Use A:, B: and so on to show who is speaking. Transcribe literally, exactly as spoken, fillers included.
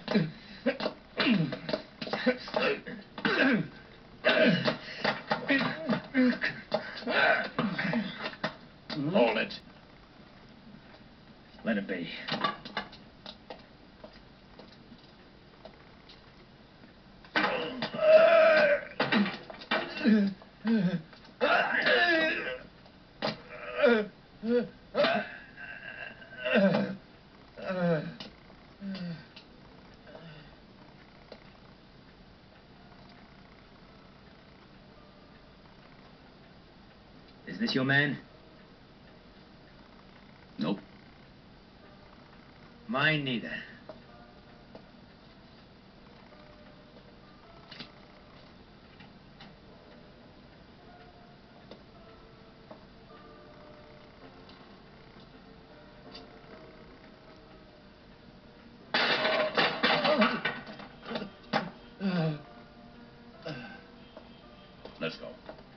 A: Hold it. Let it be.
B: Is this your man?
A: Nope.
B: Mine neither.
A: Let's go.